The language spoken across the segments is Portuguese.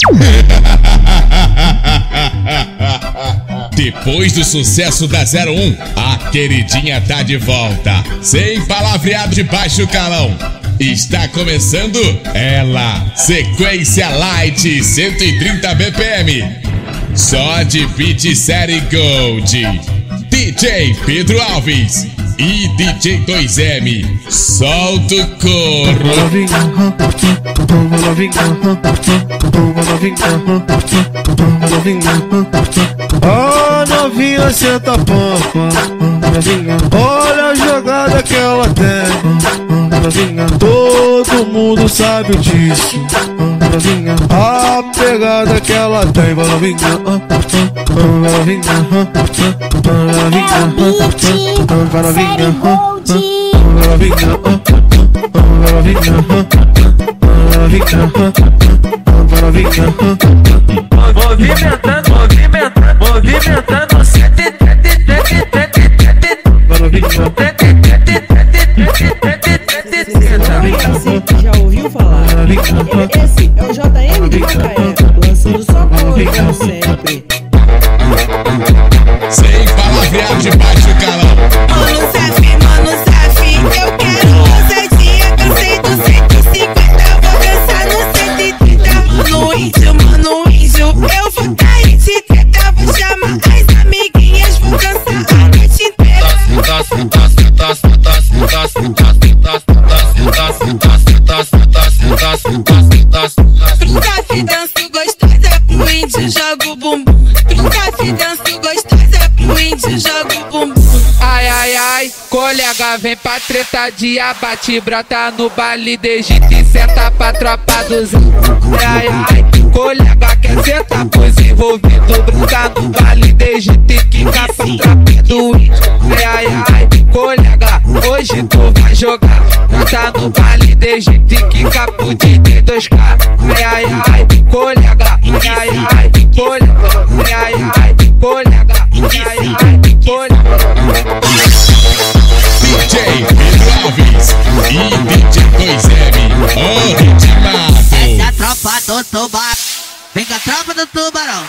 Depois do sucesso da 01, a queridinha tá de volta. Sem palavreado de baixo calão. Está começando ela, Sequência Light 130 BPM. Só de beat Série Gold. DJ Pedro Alves e DJ 2M. Solta o corro. Ó novinha, senta a pompa. Olha a jogada que ela tem. Todo mundo sabe disso. A pegada que ela tem. Movimentando já ouviu falar? Esse é o JM de Macaé, lançando só cor como sempre. Sem palavreado de baixo calão. Mano, Zaf, eu quero ousadia. Cansei do 150, vou dançar no 130. No índio, eu vou cair de treta. Vou chamar as amiguinhas, vou dançar a noite inteira. Zaf, danço gostosa pro índio, joga o bumbum. Zaf, danço gostosa pro índio, joga o bumbum. Ai, ai, ai, colega, vem pra treta de abate. Brota no baile de Egito e senta pra tropa dos. Ai, ai, colega, quer sentar pros envolvidos. Brota no baile de Egito e quica pra tropa do índio. Ai, ai, ai, colega, hoje tu vai jogar. Brota no baile de Egito e quica pro DJ 2K. Ai, ai, ai, colega, ai, ai, colega, ai, ai, colega, ai, ai, colega. DJ Pedro Alves e DJ 2M, o Ritmado. Essa é a tropa do tubarão. Vem com a tropa do tubarão.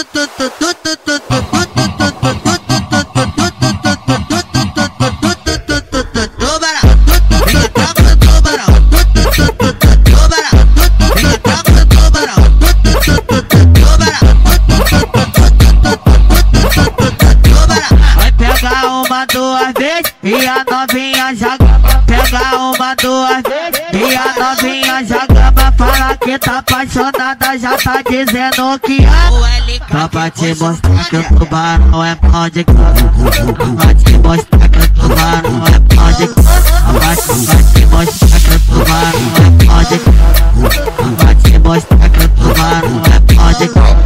Vai pegar uma, duas vezes e a novinha joga. Pega uma, duas vezes e a novinha joga. Fala que tá apaixonada, já tá dizendo que ama. Só pra te mostrar que o tubarão é pão de cana. Pra te mostrar que o tubarão é pão de cana. Pra te mostrar que o tubarão é pão de cana. Pra te mostrar que o tubarão é pão de cana.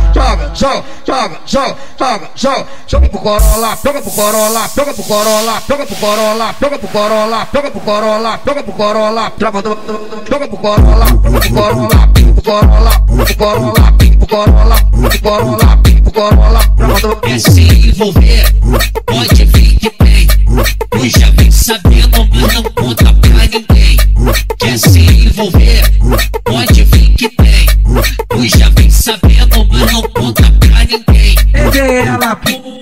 Joga pro Corolla, joga pro Corolla, joga pro Corolla, joga pro Corolla, joga pro Corolla, joga pro Corolla, joga pro Corolla, joga pro Corolla, pro Corolla, pro Corolla, pro Corolla, pro Corolla, pro Corolla, pro Corolla. Quer se envolver, pode vir que tem. Tu já vem sabendo, mas não conta pra ninguém. Quer se envolver, pode vir que tem. Tu já vem sabendo, mas não conta pra ninguém. Peguei ela,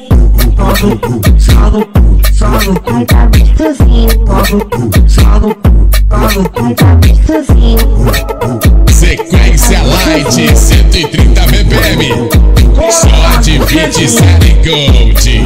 só no cu, só no cu, tá gostosinho. Só no cu, tá gostosinho. Sequência Light 130 BPM. Só de beat Série Gold.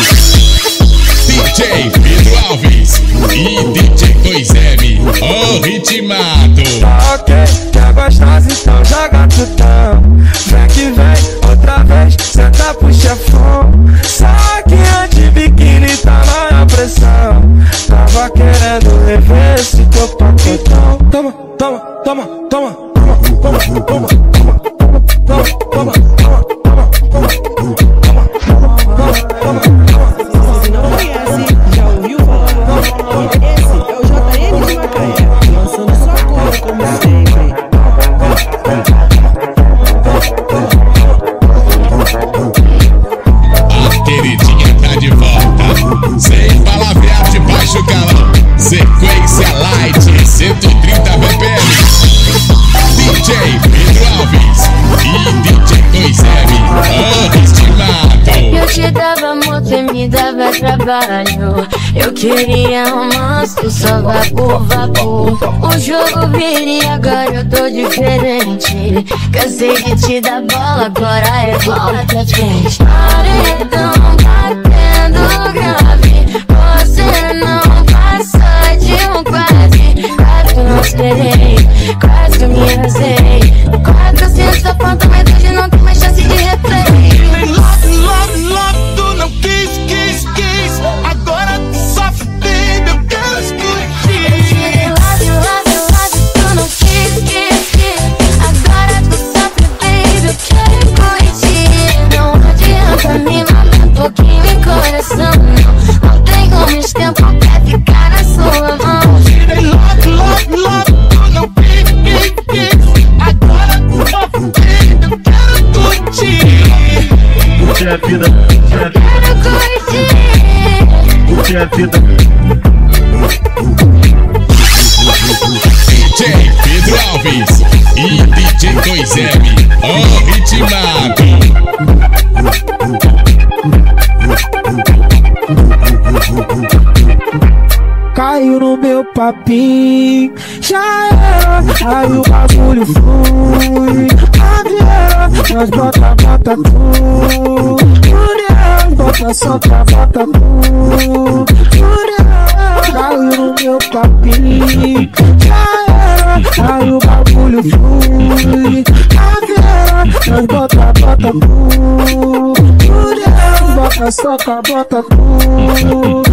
DJ Pedro Alves e DJ 2M, o Ritmado. Ok, quer gostosa, então joga tutão. Vem que vem, outra vez, senta pro chefão. Saquinha de biquíni, tá na pressão. Tava querendo rever esse teu paquetão. Toma, toma, toma, toma, toma, toma, toma, toma, toma, toma, Se não conhece, já ouviu falar? Esse é o JM de Macaé, lançando só cor como sempre. dava trabalho. Eu queria romance, só vapor, vapor. O jogo viria, agora eu tô diferente. Cansei de te dar bola, agora é bola pra frente. Paredão batendo grave, você não passa de um quase. Quase que eu não esperei, quase que eu me arrasei. Quase que eu sinto sua falta, mas hoje não tem mais chance de replay. Love, tu não quis. Agora tu sofre, baby, eu quero explodir. Love, tu não quis. Agora tu sofre, baby, eu quero curtir. Não adianta me mandar um pouquinho em coração, não. Não tem como esse tempo quer ficar na sua mão. Love, tu não quis. Agora tu sofre, baby, eu quero curtir. Curte a vida, Quero curtir. curte a vida. DJ Pedro Alves e DJ 2M, o Ritmado. Caiu no meu papinho, já era, aí o bagulho flui. Avião, nós bota tu. Mulher, bota solta, bota tu. Mulher, caiu no meu papinho, já era, aí o bagulho flui. Avião, nós bota tu. Mulher, bota solta, bota tu.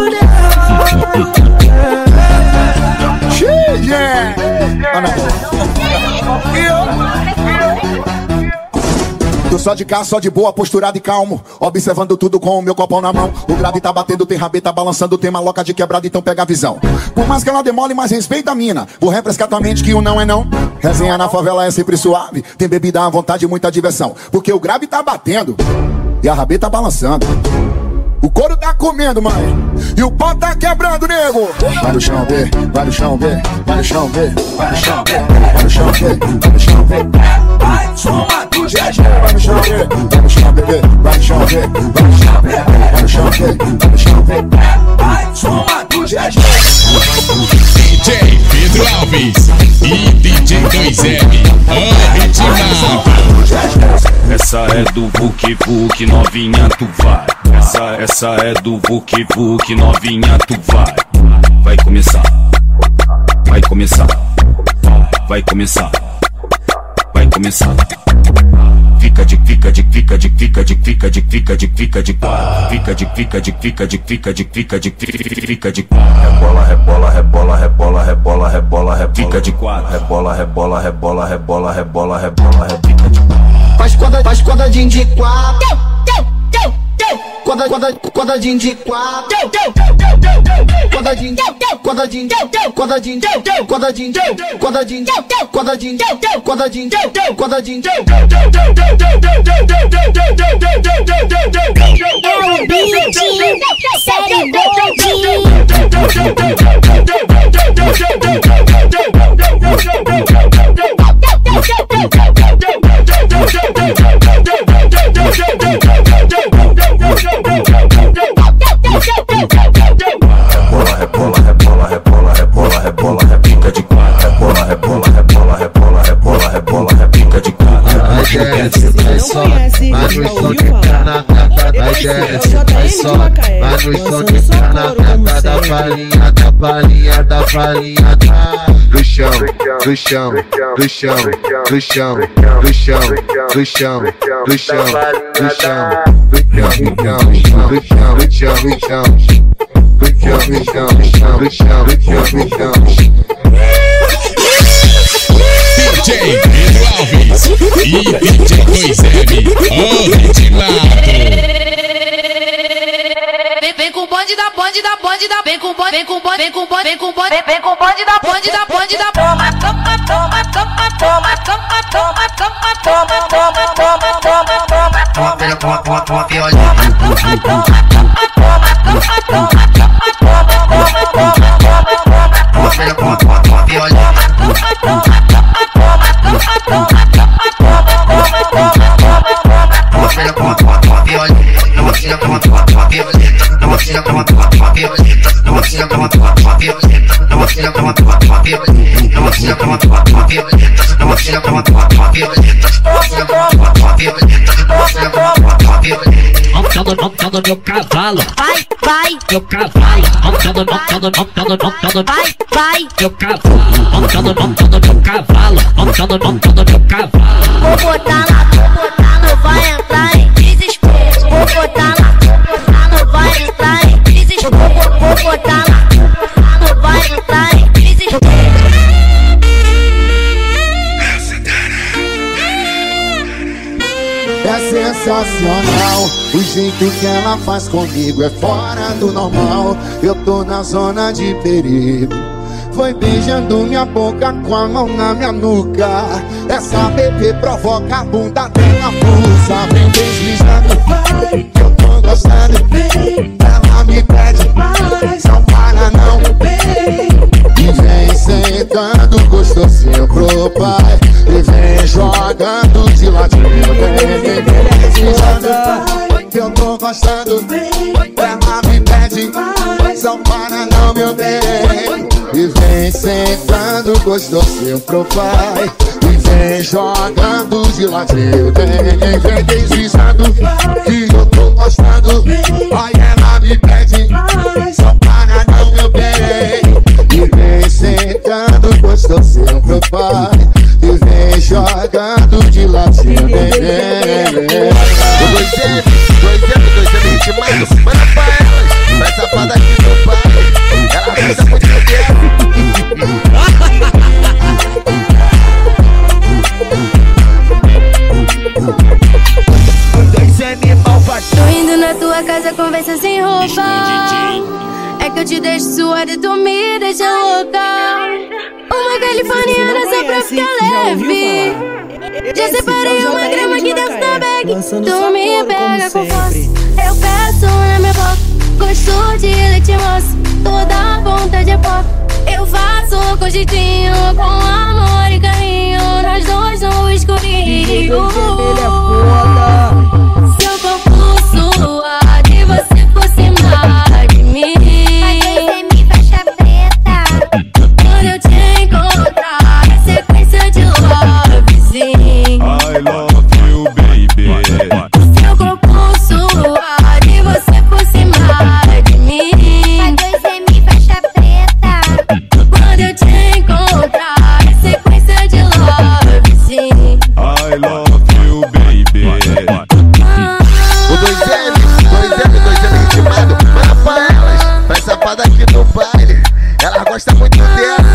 Tô só de cá, só de boa, posturado e calmo, observando tudo com o meu copão na mão. O grave tá batendo, tem rabeta balançando, tem maloca de quebrada, então pega a visão. Por mais que ela demole, mais respeita a mina. Vou refrescar tua mente que o não é não. Resenha na favela é sempre suave, tem bebida à vontade e muita diversão. Porque o grave tá batendo e a rabeta balançando. O couro tá comendo, mãe, e o pau tá quebrando, nego. Vai no chão, vê, vai no chão, vê, vai no chão, vê, vai no chão, vê, vai no chão, vê, vai no chão, vê. Vai, soma do GG. Vai no chão, vê, vai no chão, bebê, vai no chão, vê, vai no chão, vê, vai no chão, vê, vai no chão, vê. Vai, soma do GG. DJ Pedro Alves e DJ 2M, o Ritmado. Essa é do Vuk Vuk, novinha tu vai. Essa é do Vuk Vuk, novinha tu vai. Vai começar, vai começar, vai começar, vai começar. Fica de rebola, rebola, rebola, rebola, rebola, rebola, fica de quatro, rebola, rebola, rebola, rebola, rebola, rebola, fica de quatro. Faz quadradinho de quatro. Quadradinho de quatro. Quadradinho, quadradinho, quadradinho, quadradinho, quadradinho, quadradinho, quadradinho, quadradinho. Série Rebola, rebola, rebola, rebola, rebola, repica de quatro. Rebola, rebola, rebola, rebola, rebola, rebola, repica de quatro. Se não conhece, já ouviu falar? Esse é o JM de Macaé, lançando só couro como série. Da farinha, do chão, do chão, do chão, do chão, do chão, do chão, do chão, do chão. DJ Pedro Alves e DJ 2M, o Ritmado. Vem com o bonde da bonde da bonde da vem com bonde, vem com bonde, vem com bonde, vem com bonde, vem com bonde da bonde da bonde da toma toma toma toma toma toma toma toma toma toma toma toma toma toma toma violinha toma toma toma toma toma toma toma toma violinha toma toma toma toma toma Montando meu cavalo, vai, meu cavalo, montando, vai, meu cavalo, montando meu cavalo, montando meu cavalo. vou botar lá, não vai entrar em desespero. Vou botar lá, não vai entrar em desespero. Vou botar lá, não vai entrar em desespero. É sensacional, o jeito que ela faz comigo é fora do normal. Eu tô na zona de perigo, foi beijando minha boca com a mão na minha nuca. Essa bebê provoca a bunda dela pulsa. Vem deslizando, vai, eu tô gostando. Ela me pede mais, não para não. E vem sentando gostosinho pro pai, e vem jogando de ladinho. Vem deslizando, vai, eu tô gostando. Ela me pede mais, não para não, meu bem. E vem sentando gostosinho pro pai, e vem jogando de ladinho. Vem deslizando, que eu tô gostando. Aí ela me pede, só para não, meu bem. E vem sentando gostosinho pro pai, e vem jogando de ladinho. Dois M ritmado, manda pra elas, vai safada aqui do pai. Ela gosta muito dela. Tô indo na tua casa, conversa sem roupa. É que eu te deixo suada e tu me deixa louca. Uma californiana só pra ficar leve. Já separei uma grama aqui dentro da bag. Tu me pega com força, eu peço na minha boca. Gosto de leite moço, toda vontade é pop. Eu faço com jeitinho, com amor e carinho. Nós dois no escurinho. Se eu for suado e você por cima de mim, vai me faixa preta. Quando eu te encontrar, é sequência de lovezinho. I love you, baby. Seu corpo suado e você por cima de mim, vai me faixa preta. Quando eu te encontrar, é sequência de lovezinho. I love you, baby. O 2M ritmado, manda pra elas, vai safada aqui do baile. Ela gosta muito dela.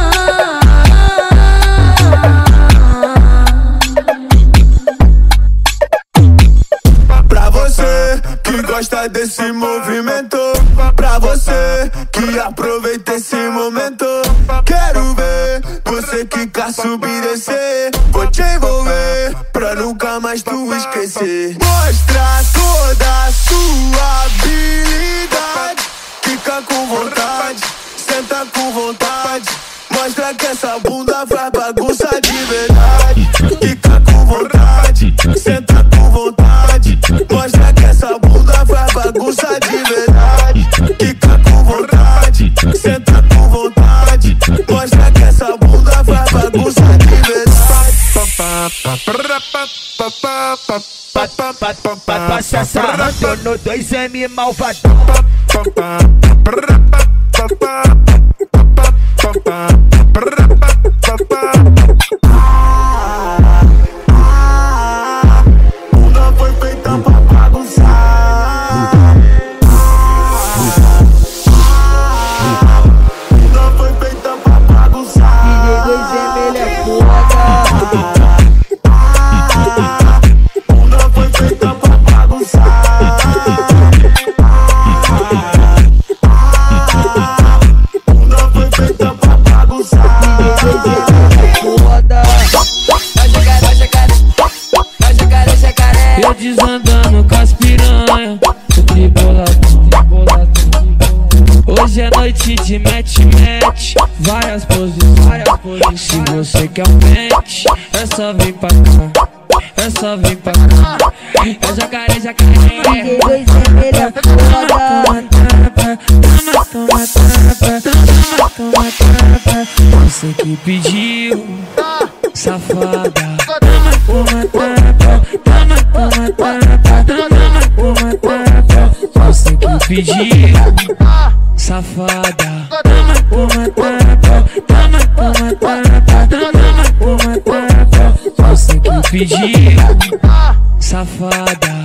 Pra você que gosta desse movimento, pra você que aproveita esse momento, quero ver você quicar, subir e descer. Vou te envolver pra nunca mais tu esquecer. Mostra toda a sua habilidade, fica com vontade, senta com vontade. Mostra que essa bunda faz bagunça de verdade. Fica com vontade, senta com vontade. Mostra que essa bunda faz bagunça de verdade. Fica com vontade, senta com vontade. Mostra que essa bunda faz bagunça de verdade. Passa sarrando no 2M malvadão. Bunda foi feita pra bagunçar. Bunda foi feita pra bagunçar. DJ 2M, ele é foda. Bunda foi feita pra bagunçar. Bunda foi feita pra bagunçar. Eu desandando com as piranha, hoje é noite de match, várias posições. Se você quer um match, é só vir pra cá, é só vir pra cá. É jacaré. DJ 2M, ele é foda. Toma, toma, toma, toma, toma, toma, toma, toma. Você que pediu, safada. Você que pediu, safada. Você que pediu, safada.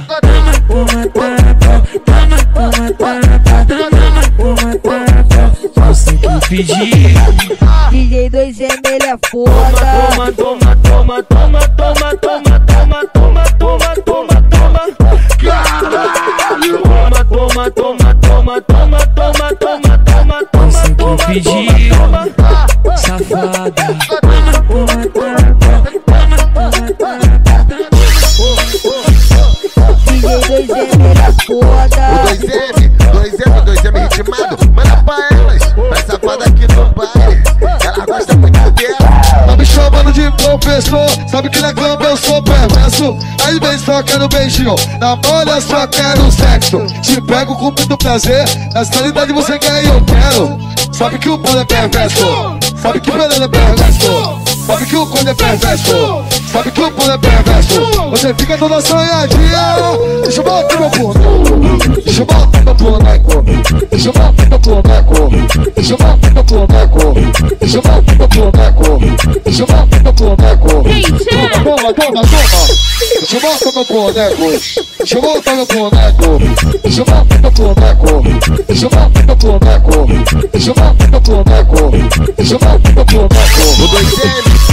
Você que pediu. DJ 2M ele é foda. Toma, toma, toma, toma, toma, toma, toma, toma, toma, toma, toma. Caralho. Toma, toma, toma, toma, toma, toma, toma, toma, toma. Você que pediu, safada. DJ 2M ele é foda. O 2M ritmado, manda pra elas. Vai safada aqui no baile, ela gosta muito dela. Tá me chamando de professor, sabe que na cama eu sou perverso. Às vezes só quero beijinho, na bolha só quero sexo. Te pego com muito prazer, na realidade você quer e eu quero. Sabe que o bolo é perverso, sabe que o veneno é perverso. Sabe que o corno é perverso, sabe que o bolo é perverso. Você fica toda sonhadinha. Deixa eu botar meu boneco, deixa eu botar meu boneco, deixa eu botar meu boneco, deixa eu botar meu boneco, deixa eu botar meu boneco, deixa eu botar meu boneco. Toma, toma, toma, toma. Deixa eu botar meu boneco, deixa eu botar meu boneco, deixa eu botar meu boneco, deixa eu botar meu boneco, deixa eu botar meu boneco, deixa eu botar meu boneco. O 2M